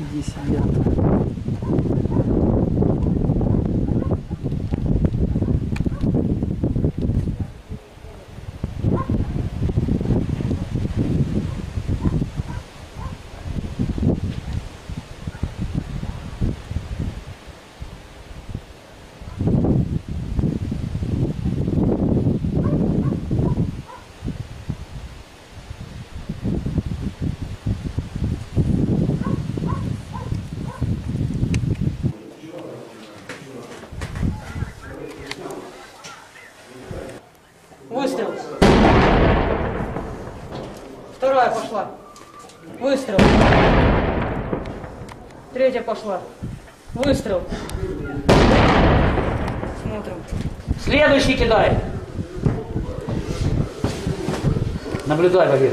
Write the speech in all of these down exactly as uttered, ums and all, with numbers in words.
впереди сидят. Выстрел. Вторая пошла. Выстрел. Третья пошла. Выстрел. Смотрим. Следующий кидай. Наблюдай, Валера.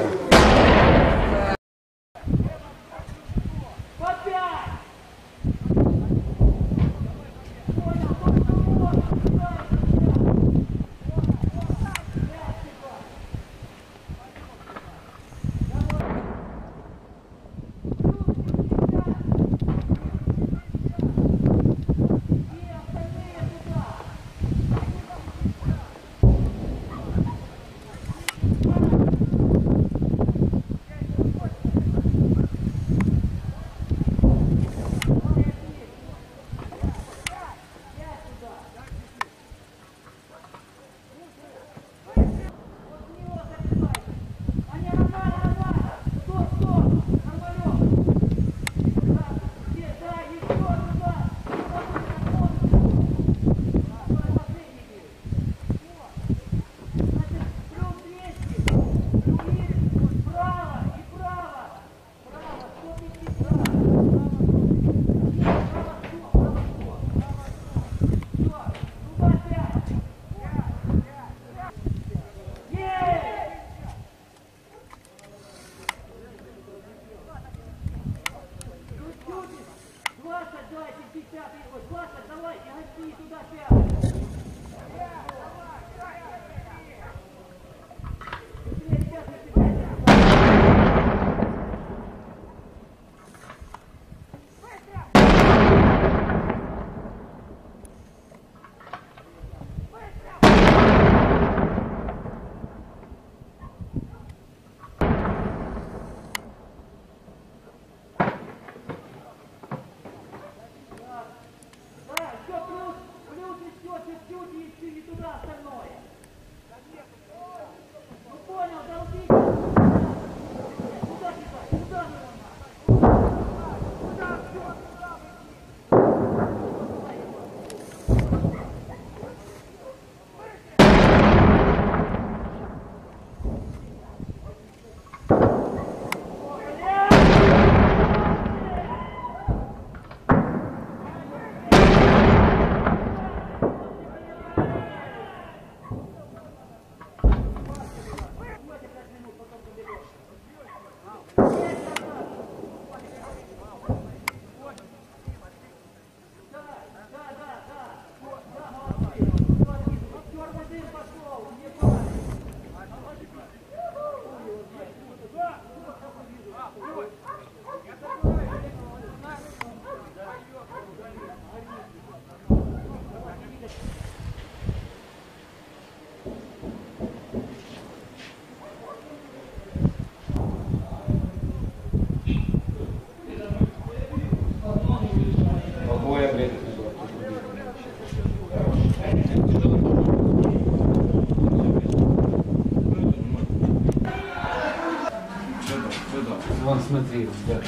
Вон, смотри, ребята.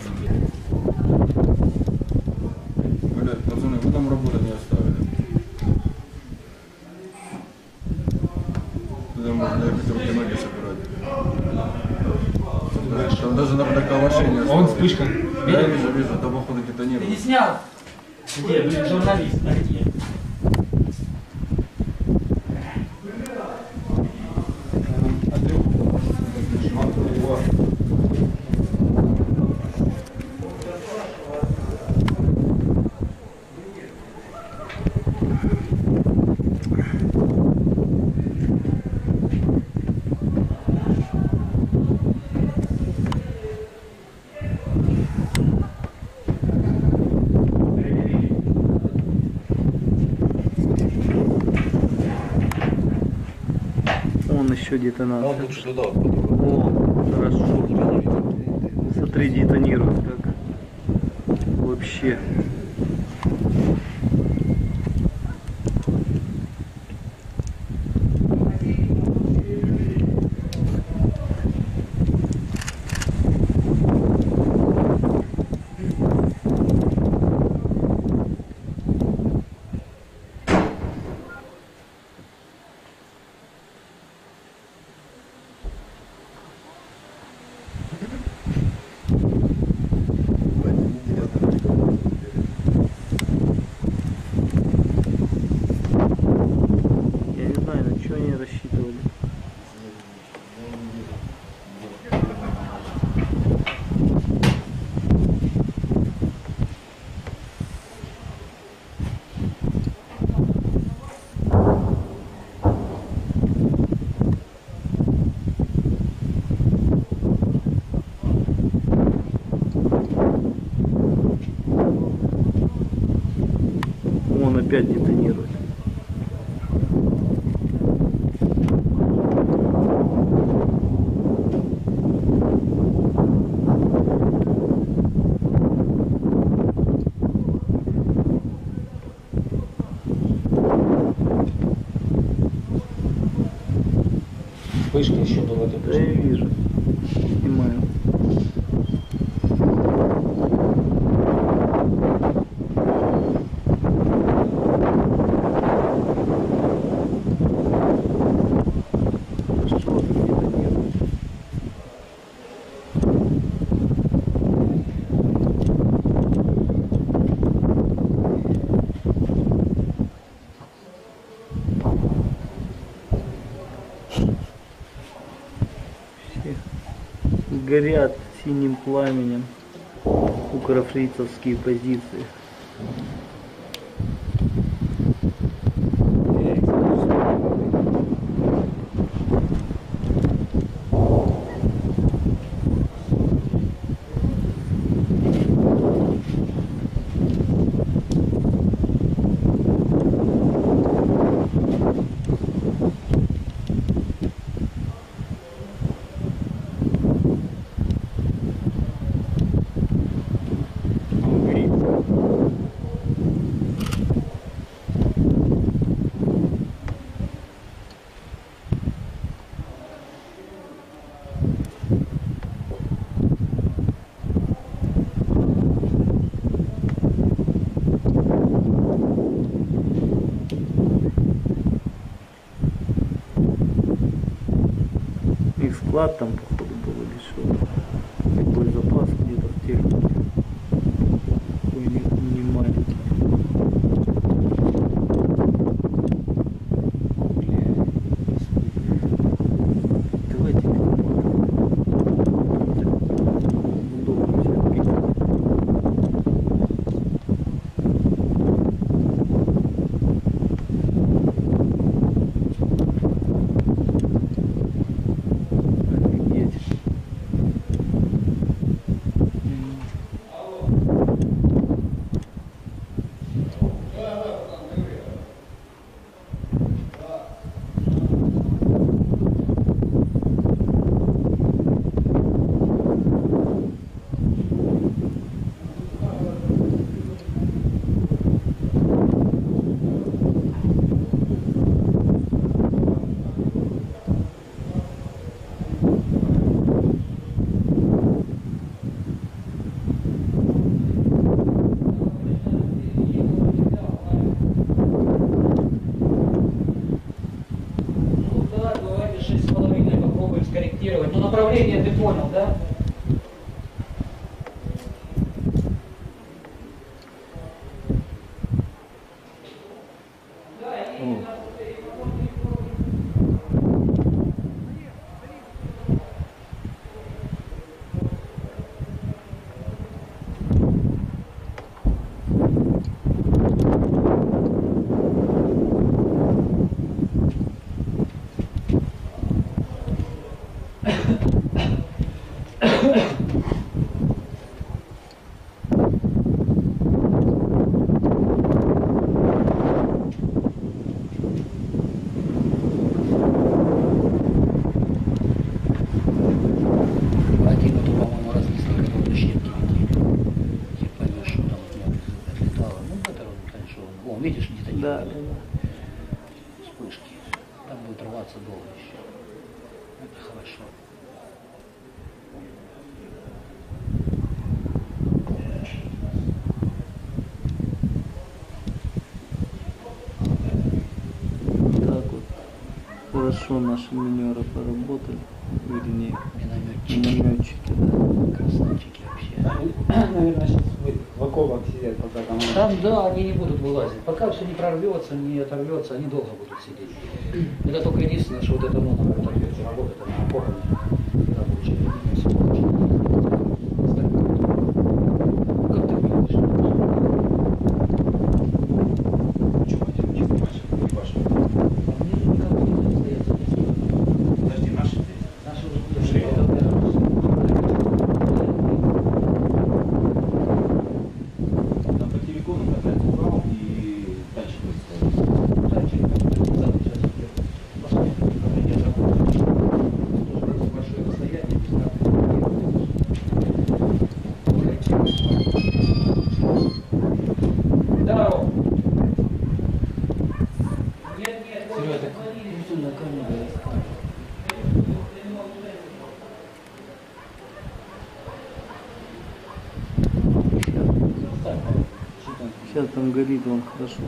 Блять, пацаны, вы там работу не оставили. Туда можно ехать руки-ноги собирать. Там даже на такой не Он вспышка. Да, я вижу, вижу, там походу где-то нет. Ты не снял? Где? Блин, журналист, а где? еще детонация. Он лучше туда вот подумал. О, хорошо. Смотри, детонирует как. Вообще. Я не знаю, на что они рассчитывали. Он опять детонирует. Вспышка еще была в этой Да я вижу. Снимаю. Что ты детонирует? Все горят синим пламенем укрофрицевские позиции. Их склад там походу был или что. Такой запас где-то в технике. Такой не, не маленький. Давайте удобно себя пить. Офигеть. Ну да, давайте шесть с половиной попробуем скорректировать. Ну направление ты понял, да? Да, да. Вспышки. Там будет рваться долго еще. Это хорошо. Так вот. Хорошо наши минеры поработали. Вернее, Минометчики. минометчики, да. Красавчики вообще. Наверное, сейчас в окопах сидят, пока там... Там, да, они не будут вылазить. Пока все не прорвется, не оторвется, они долго будут сидеть. Это только единственное, что вот это номер оторвется, работает, она окопами рабочая. Как ты видишь? Чего хотели, не понимаешь? Не ваши. Они никак не остается. Подожди, наши здесь. Наши уже ушли. Там по телефону катается упал и датчик выставил. Сейчас там горит, вон хорошо.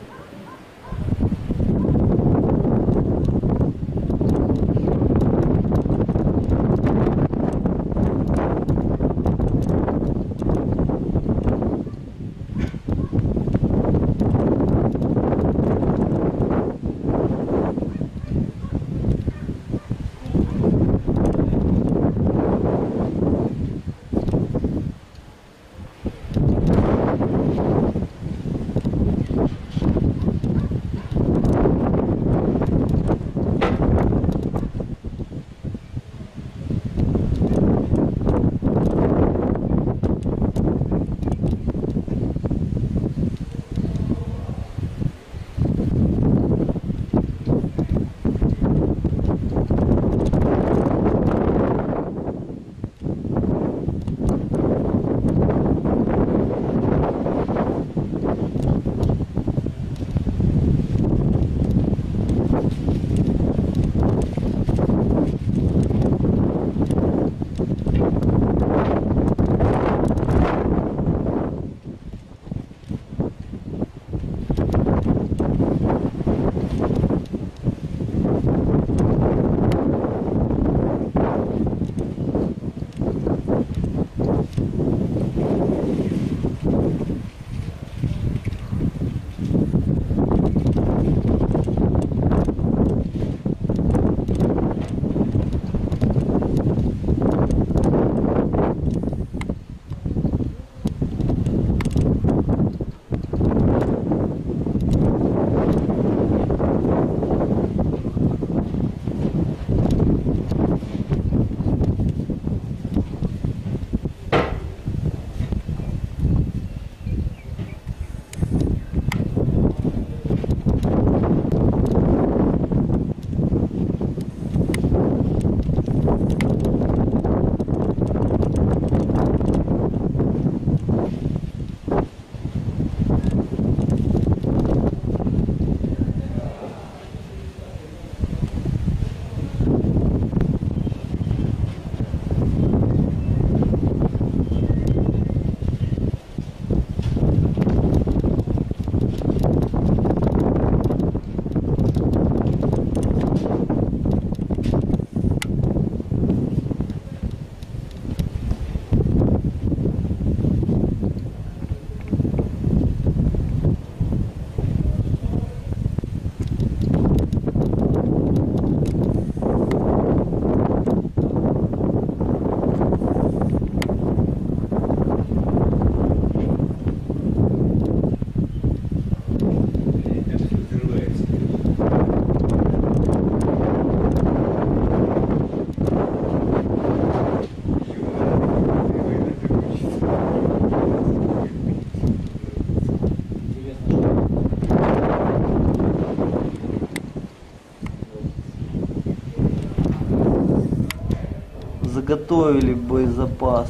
Заготовили боезапас.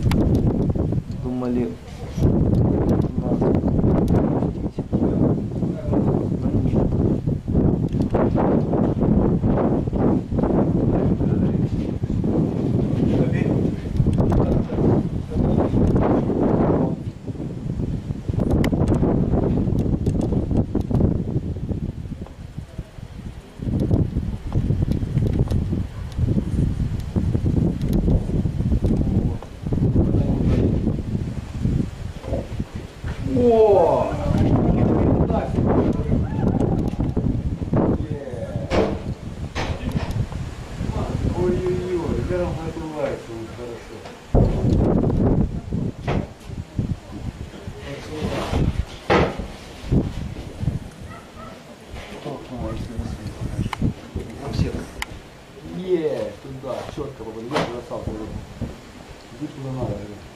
Думали, надо пустить. Е, туда, четко попали, я красавцы. Иди туда надо.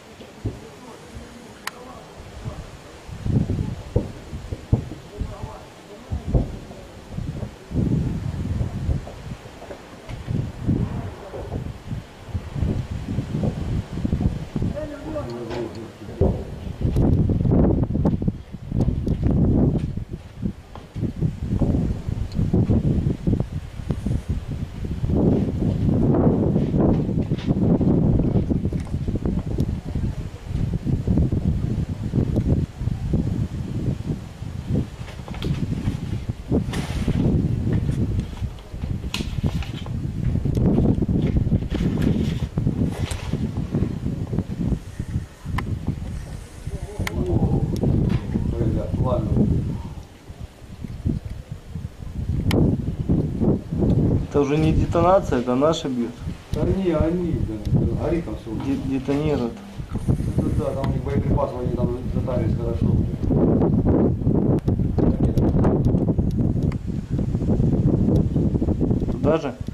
Ладно. Это уже не детонация, это наши бьют. Да не, они, блин, горит там все. Де- детонируют. Да, там у них боеприпасов, они там затарились хорошо. Туда же?